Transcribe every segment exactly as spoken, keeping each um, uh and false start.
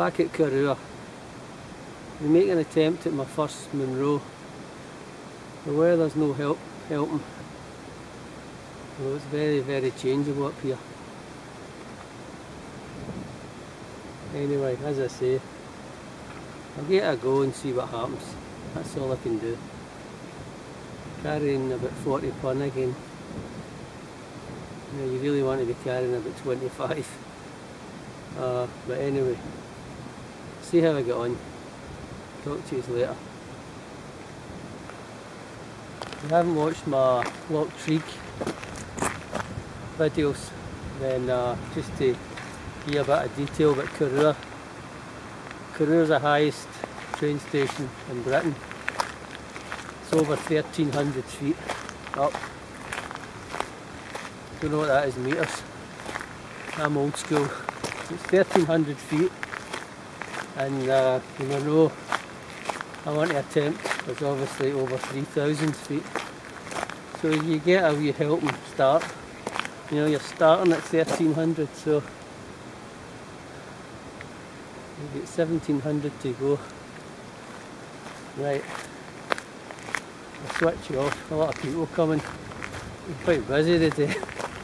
back at Karua. We make an attempt at my first Munro. The weather's no help helping. Well, it's very, very changeable up here. Anyway, as I say, I'll give it a go and see what happens. That's all I can do. Carrying about forty pun again. You know, you really want to be carrying about twenty-five. Uh, but anyway, see how I get on. Talk to you later. If you haven't watched my Loch Treek videos, then uh, just to give a bit of detail about Karua. Karua is the highest train station in Britain. It's over thirteen hundred feet up. Don't know what that is in metres. I'm old school. It's thirteen hundred feet, and uh, the Munro I want to attempt is obviously over three thousand feet. So you get a wee helping start. You know, you're starting at thirteen hundred, so you've got seventeen hundred to go. Right, I'll switch you off. A lot of people coming. We're quite busy today.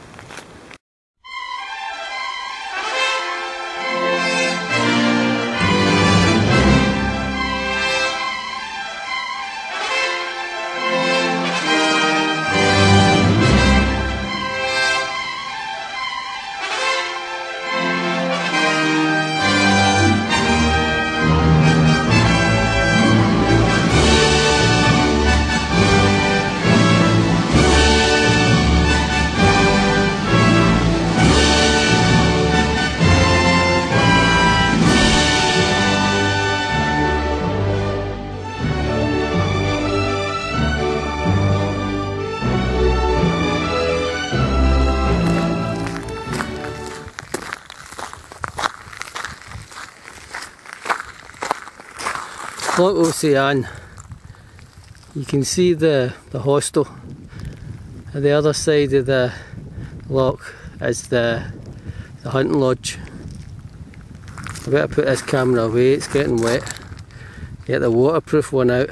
Loch Ocean. You can see the, the hostel. At the other side of the loch is the, the hunting lodge. I better put this camera away, it's getting wet. Get the waterproof one out.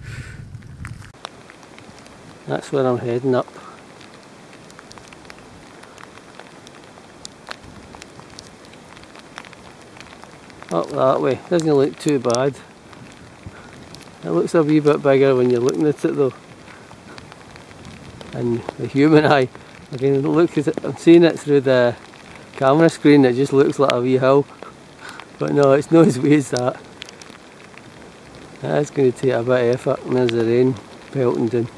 That's where I'm heading up. Up that way, doesn't look too bad. It looks a wee bit bigger when you're looking at it though. And the human eye, I can look at it, I'm seeing it through the camera screen, it just looks like a wee hill. But no, it's not as wee as that. That's going to take a bit of effort, and there's the rain pelting down.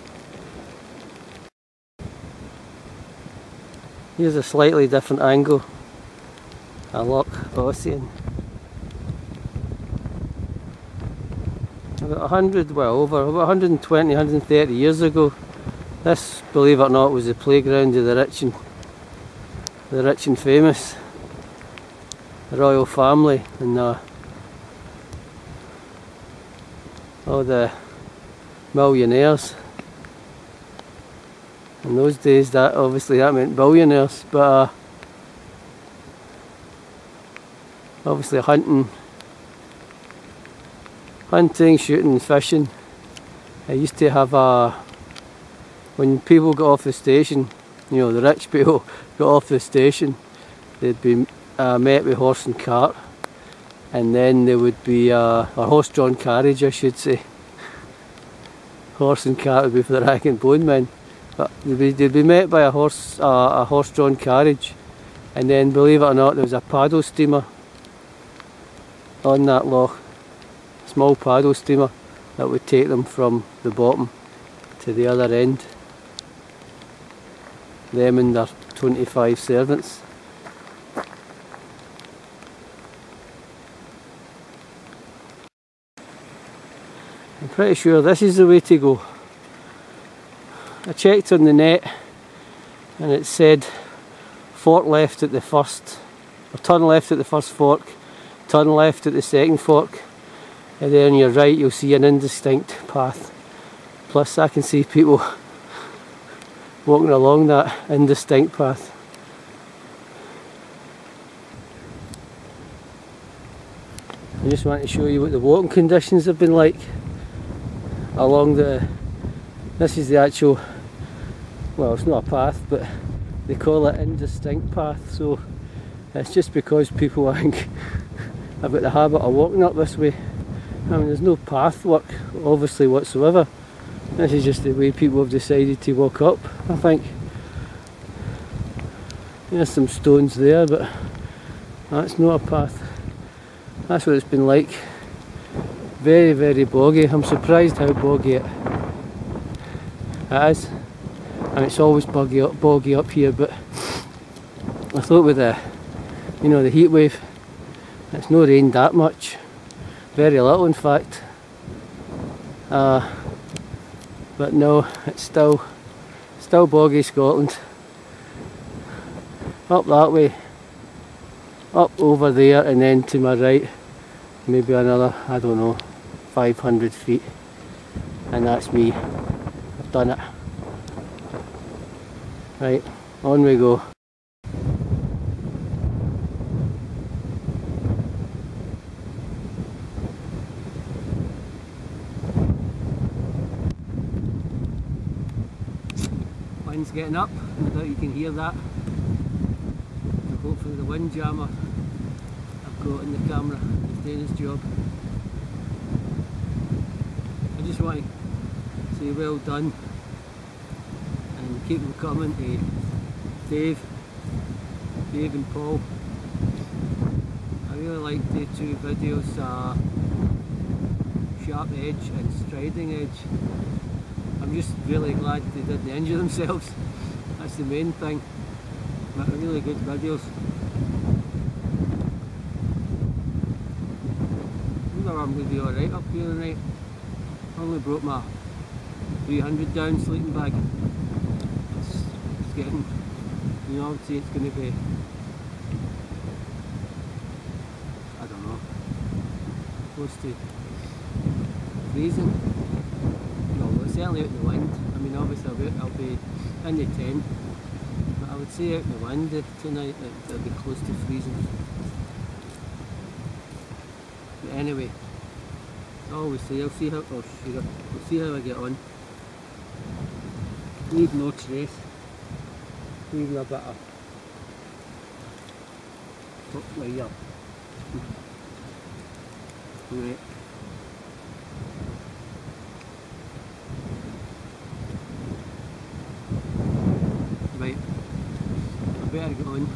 Here's a slightly different angle. A Loch Ocean. About a hundred, well over, about one hundred twenty, one hundred thirty years ago, this, believe it or not, was the playground of the rich and the rich and famous, the royal family, and uh, all the millionaires. In those days, that obviously that meant billionaires, but uh, obviously hunting. Hunting, shooting, fishing. I used to have a, when people got off the station, you know, the rich people got off the station, they'd be uh, met with horse and cart, and then there would be uh, a horse-drawn carriage, I should say. Horse and cart would be for the rag and bone men, but they'd be, they'd be met by a horse, uh, a horse-drawn carriage, and then, believe it or not, there was a paddle steamer on that loch. Small paddle steamer that would take them from the bottom to the other end. Them and their twenty-five servants. I'm pretty sure this is the way to go. I checked on the net and it said fork left at the first, or turn left at the first fork, turn left at the second fork. And then on your right you'll see an indistinct path. Plus I can see people walking along that indistinct path. I just want to show you what the walking conditions have been like along the, this is the actual, well it's not a path but they call it indistinct path, so it's just because people I think have got the habit of walking up this way. I mean there's no path work obviously whatsoever, this is just the way people have decided to walk up I think. There's some stones there but that's not a path. That's what it's been like. Very very boggy. I'm surprised how boggy it, it is. And it's always boggy up, boggy up here, but I thought with the, you know, the heat wave, it's not rained that much. Very little in fact. Uh, but no, it's still still boggy Scotland. Up that way, up over there, and then to my right maybe another, I don't know, five hundred feet, and that's me. I've done it. Right, on we go. Wind's getting up, no doubt you can hear that. And hopefully the wind jammer I've got in the camera is doing its job. I just want to say well done and keep them coming to Dave, Dave and Paul. I really like the two videos, uh, Sharp Edge and Striding Edge. I'm just really glad they didn't injure themselves, that's the main thing. But really good videos. I think I'm going to be alright up here tonight. I only broke my three hundred down sleeping bag. It's, it's getting, you know, I would say it's going to be, I don't know, close to freezing. No, it's certainly out in the wind. I mean obviously I'll be, I'll be in the tent, but I would say out in the wind tonight it, it'll be close to freezing. But anyway, I always say I'll see how, oh sure, I'll see how I get on. Need no trace, even a bit of up way up. Right. Right, I better get on.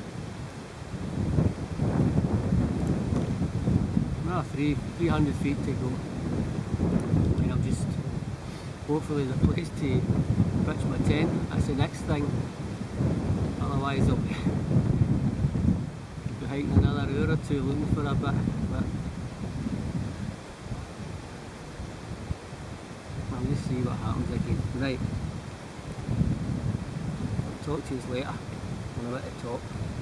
Well, three, three hundred feet to go. And I'll just, hopefully the place to pitch my tent, that's the next thing. Otherwise I'll be, be hiking another hour or two looking for a bit. But I'll just see what happens again. Right. Talk to you later when I'm at the top.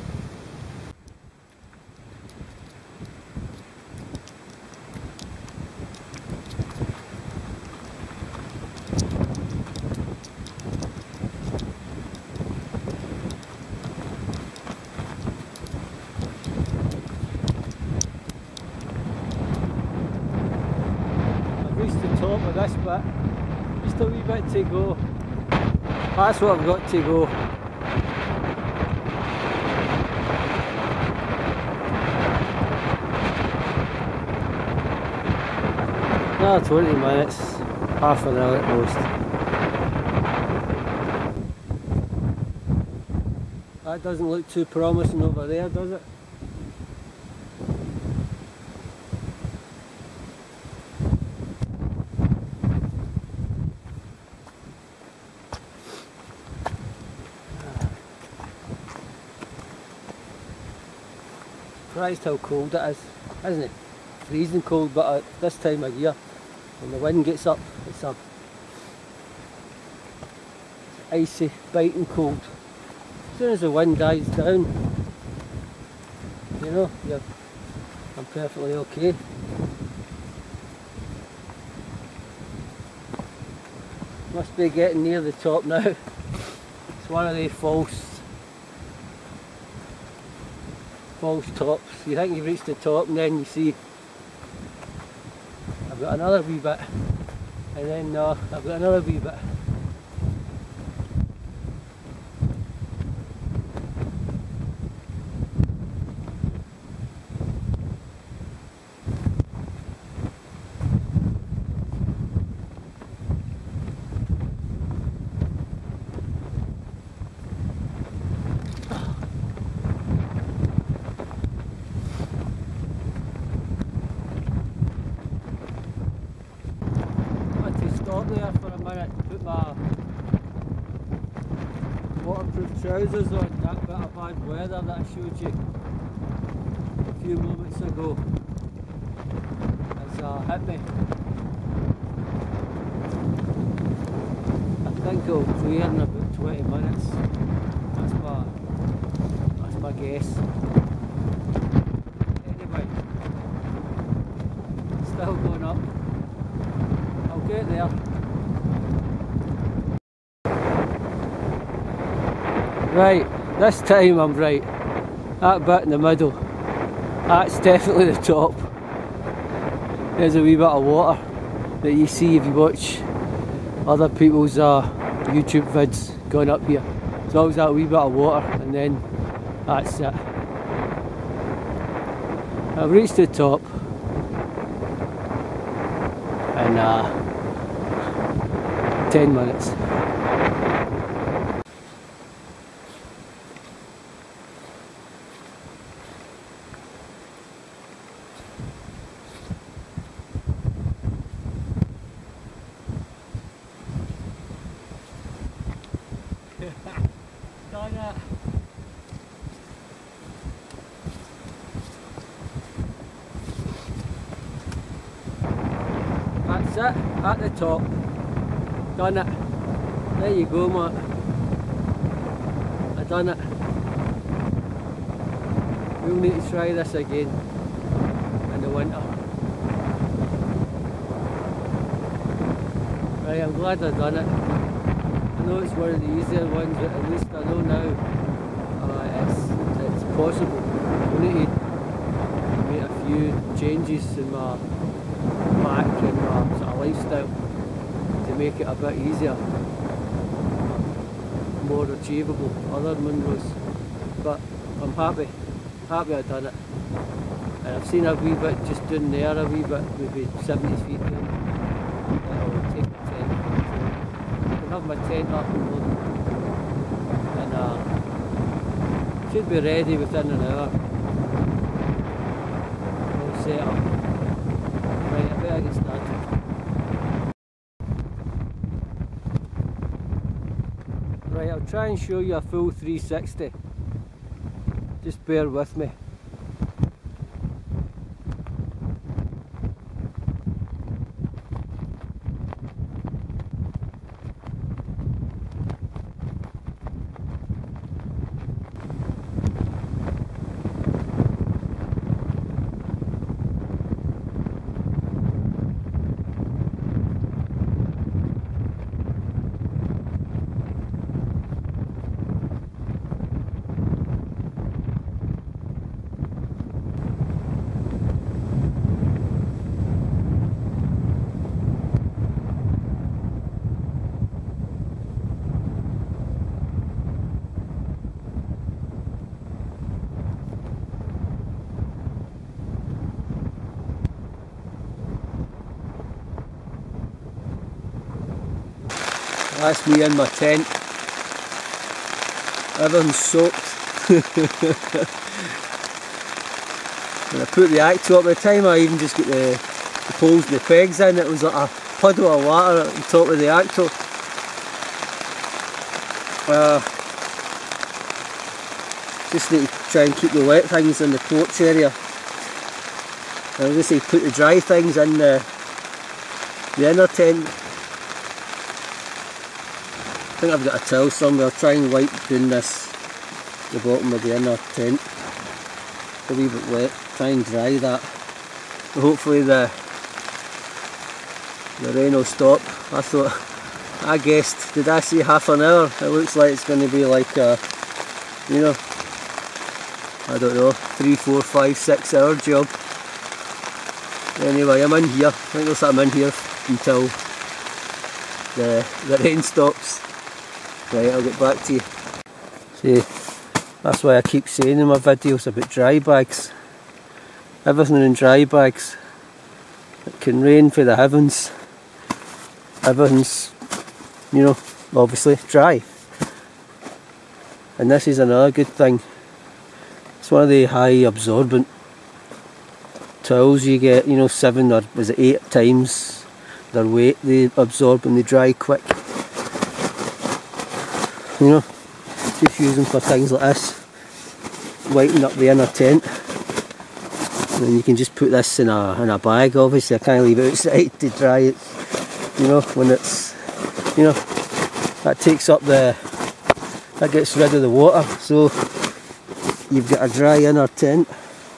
I've reached the top of this bit, just a wee bit to go. That's what I've got to go. Another twenty minutes, half an hour at most. That doesn't look too promising over there, does it? Surprised how cold it is, isn't it? Freezing cold, but at this time of year, when the wind gets up, it's a icy, biting cold. As soon as the wind dies down, you know, you're, I'm perfectly okay. Must be getting near the top now. It's one of the false, false tops. You think you've reached the top and then you see I've got another wee bit, and then no, I've got another wee bit. Stop there for a minute, put my waterproof trousers on. That bit of bad weather that I showed you a few moments ago has uh, hit me. I think it'll clear in about twenty minutes. That's my, that's my guess. Anyway, still going up. I'll get there. Right, this time I'm right. That bit in the middle, that's definitely the top. There's a wee bit of water that you see if you watch other people's uh, YouTube vids going up here. There's always that wee bit of water, and then that's it. I've reached the top, in uh, ten minutes. Done it. That's it, at the top. Done it. There you go, mate. I done it. We'll need to try this again in the winter. Right, I'm glad I done it. I know it's one of the easier ones, but at least I know now uh, it's, it's possible. I need to make a few changes in my back and my sort of lifestyle to make it a bit easier, more achievable, other Munros. But I'm happy, happy I done it. And I've seen a wee bit just down there, a wee bit, maybe seventy feet down. I'll take the tent. I have my tent up and loaded, and uh, should be ready within an hour. All set up. Right, I better get started. Right, I'll try and show you a full three sixty. Just bear with me. That's me in my tent. Everything's soaked. When I put the Acto up, by the time I even just got the, the poles and the pegs in, it was like a puddle of water at the top of the Acto. Uh, just need to try and keep the wet things in the porch area. And I just need to put the dry things in the, the inner tent. I think I've got a towel somewhere. I'll try and wipe down this, the bottom of the inner tent. A wee bit wet, try and dry that. Hopefully the the rain will stop. I thought, I guessed, did I say half an hour? It looks like it's going to be like a, you know, I don't know, three, four, five, six hour job. Anyway, I'm in here. I think there's something in here until the, the rain stops. Right, I'll get back to you. See, that's why I keep saying in my videos about dry bags. Everything in dry bags. It can rain for the heavens. Everything's, you know, obviously dry. And this is another good thing. It's one of the high absorbent towels you get, you know, seven or was it eight times their weight they absorb and they dry quick. You know, just use them for things like this, whiten up the inner tent. And then you can just put this in a in a bag. Obviously I can't leave it outside to dry it, you know, when it's, you know, that takes up the, that gets rid of the water, so you've got a dry inner tent.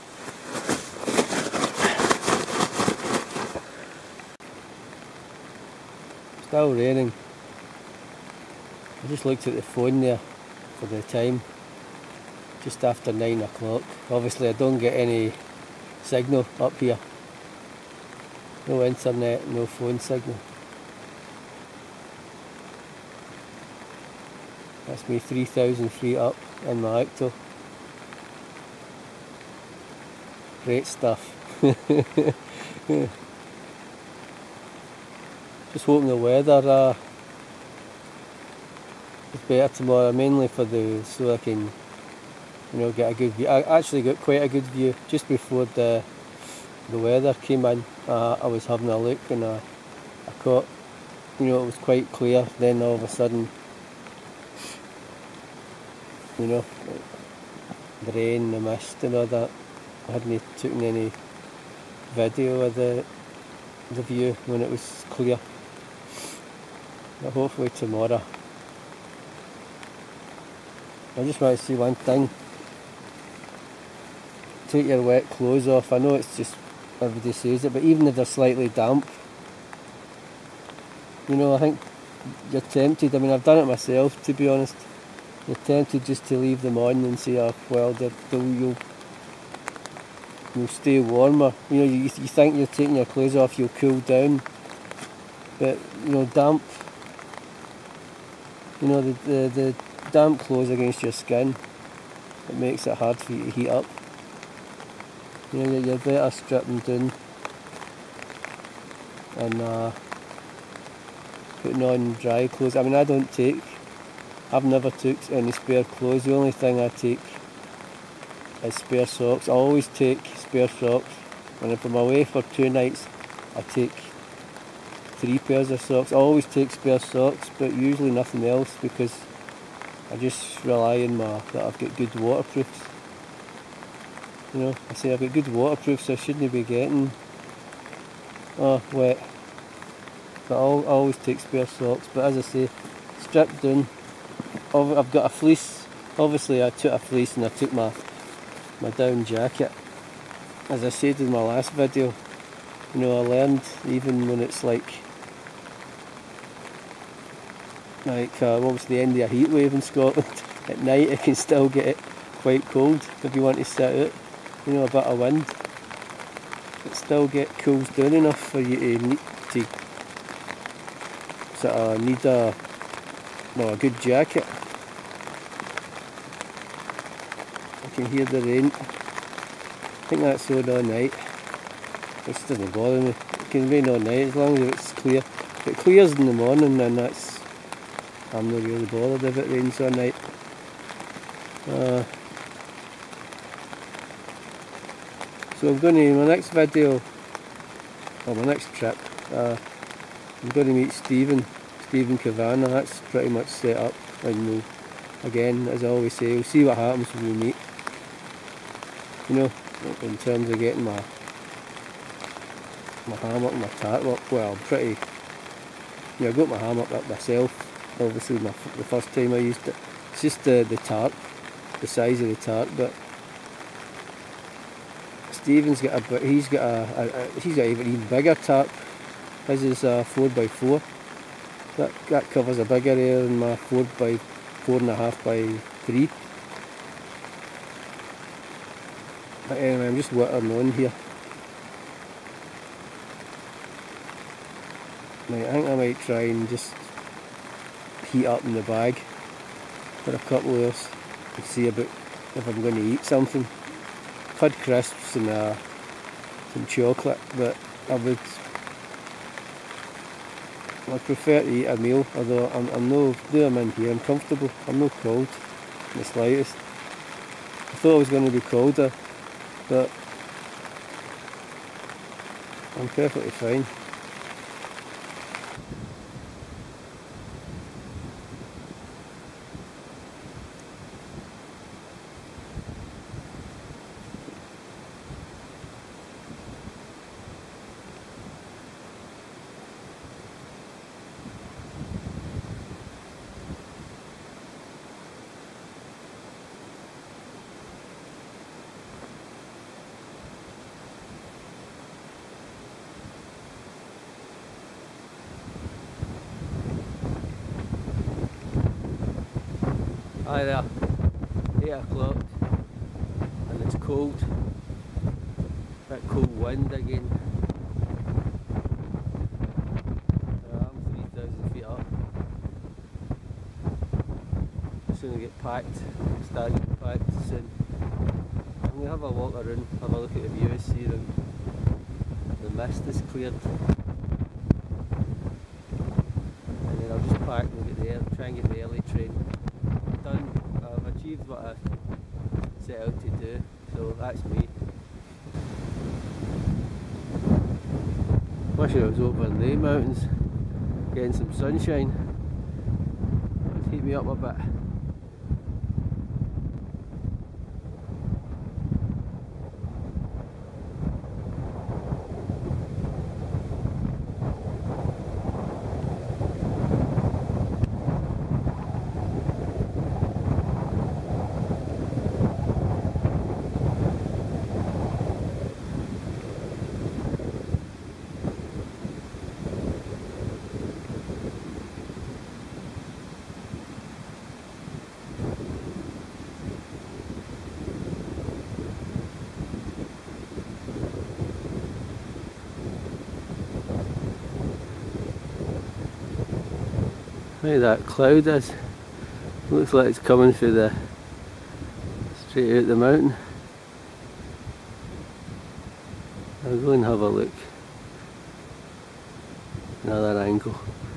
Still raining. I just looked at the phone there for the time, just after nine o'clock. Obviously I don't get any signal up here. No internet, no phone signal. That's me three thousand feet up in my Octo. Great stuff. Just hoping the weather uh, is better tomorrow, mainly for the, so I can, you know, get a good view. I actually got quite a good view just before the the weather came in. Uh, I was having a look and I, I caught, you know, it was quite clear. Then all of a sudden, you know, the rain, the mist and all that. I hadn't taken any video of the the view when it was clear. But hopefully tomorrow. I just want to see one thing. Take your wet clothes off. I know it's just, everybody says it, but even if they're slightly damp, you know, I think you're tempted. I mean, I've done it myself, to be honest. You're tempted just to leave them on and say, oh, well, they'll, they'll, you'll, you'll stay warmer. You know, you, you think you're taking your clothes off, you'll cool down. But, you know, damp, you know, the, the, the damp clothes against your skin, it makes it hard for you to heat up. You know, you're better stripping down and uh, putting on dry clothes. I mean, I don't take, I've never took any spare clothes. The only thing I take is spare socks. I always take spare socks. And if I'm away for two nights, I take three pairs of socks. I always take spare socks, but usually nothing else, because I just rely on my, that I've got good waterproofs. You know, I say I've got good waterproof, so I shouldn't be getting oh, wet. But I'll, I always take spare socks. But as I say, stripped down. I've got a fleece. Obviously I took a fleece and I took my, my down jacket. As I said in my last video, you know, I learned even when it's like, like uh, what was the end of a heat wave in Scotland, at night it can still get it quite cold if you want to sit out. You know, a bit of wind, it still get cools down enough for you to need to sort of need a, well, a good jacket. I can hear the rain. I think that's on all night, which doesn't bother me. It can rain all night as long as it's clear. If it clears in the morning, then that's, I'm not really bothered if it rains all night. Uh, So I'm going to, in my next video, or my next trip, uh, I'm going to meet Stephen, Stephen Cavanagh. That's pretty much set up, and we'll, again, as I always say, we'll see what happens when we meet. You know, in terms of getting my my hammock, my tarp up. Well, I'm pretty, yeah, I got my hammock up myself. Obviously, my, the first time I used it. It's just the the tarp, the size of the tarp, but. Stephen's got a, he's got a, a, a he's got an even bigger tarp. His is a four by four. That that covers a bigger area than my four by four and a half by three. But anyway, I'm just watering on here. I think I might try and just heat up in the bag for a couple of hours and see about if I'm going to eat something. I've had crisps and uh, some chocolate, but I would I prefer to eat a meal, although I'm, I'm no, though I'm in here, I'm comfortable, I'm not cold in the slightest. I thought I was going to be colder, but I'm perfectly fine. Hi there, eight o'clock and it's cold, bit cold wind again. I'm three thousand feet up. Soon I get packed, start getting packed soon. I'm going to have a walk around, have a look at the views, see them. The mist is cleared. And then I'll just pack and get the, try and get the early train done. I've achieved what I set out to do, so that's me. Wish I was over in the mountains, getting some sunshine. It would heat me up a bit. Look at that cloud is. Looks like it's coming through the straight out the mountain. I'll go and have a look. Another angle.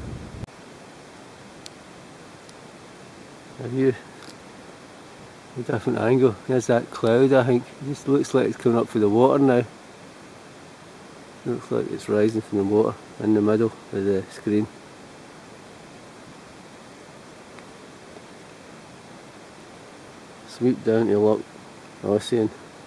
A view. A different angle. There's that cloud, I think. It just looks like it's coming up through the water now. Looks like it's rising from the water in the middle of the screen. Sweep down to Loch Ossian.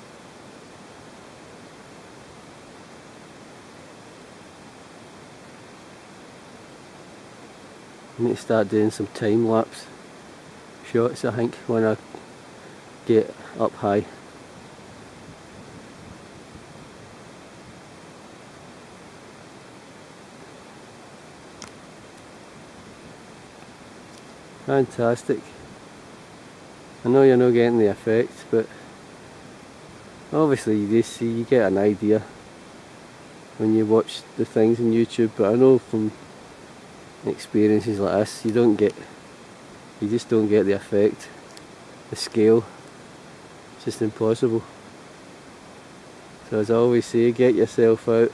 I need to start doing some time lapse shots, I think, when I get up high. Fantastic. I know you're not getting the effect, but obviously you do see, you get an idea when you watch the things on YouTube, but I know from experiences like this, you don't get, you just don't get the effect, the scale, it's just impossible. So as I always say, get yourself out.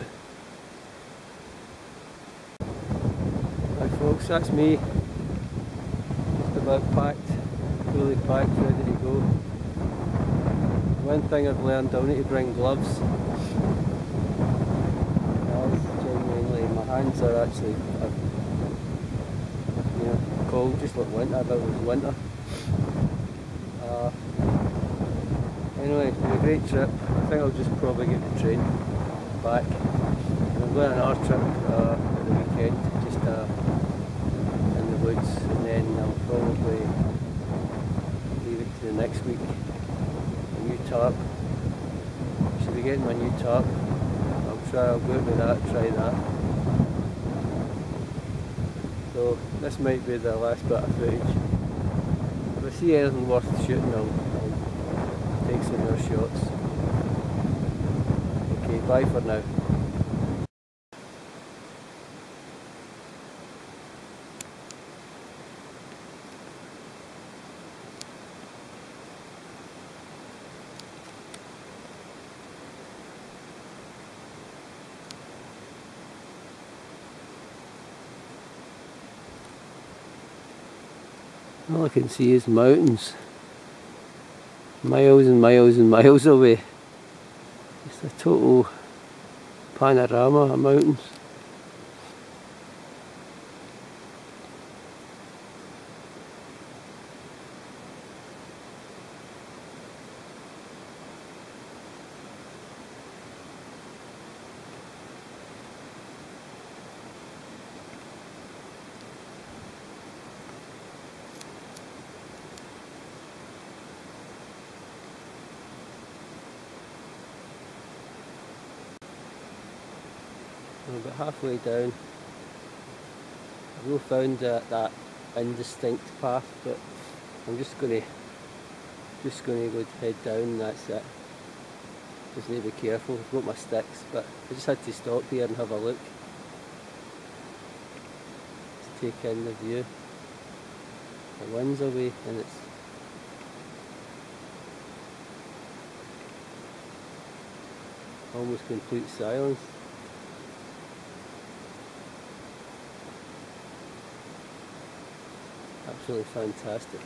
Right folks, that's me, just about packed. Fully packed, ready to go. One thing I've learned, I'll need to bring gloves. Genuinely, my hands are actually, uh, you know, cold, just like winter, but it was winter. Uh, anyway, it's been a great trip. I think I'll just probably get the train back. I'm going on another trip uh, at the weekend, just uh, in the woods, and then I'll probably the next week. A new tarp. Should be getting my new tarp. I'll try, I'll go out with that, try that. So this might be the last bit of footage. If I see anything worth shooting, I'll, I'll take some more shots. Okay, bye for now. All I can see is mountains. Miles and miles and miles away. Just a total panorama of mountains. I'm about halfway down. I've not found that, that indistinct path, but I'm just gonna just gonna go head down and that's it. Just need to be careful. I've got my sticks, but I just had to stop here and have a look. Just take in the view. The wind's away and it's almost complete silence. Absolutely fantastic.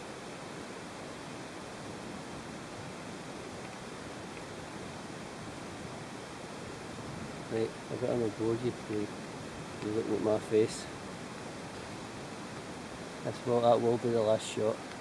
Right, I've got on a board you play. You're looking at my face. That's well, that will be the last shot.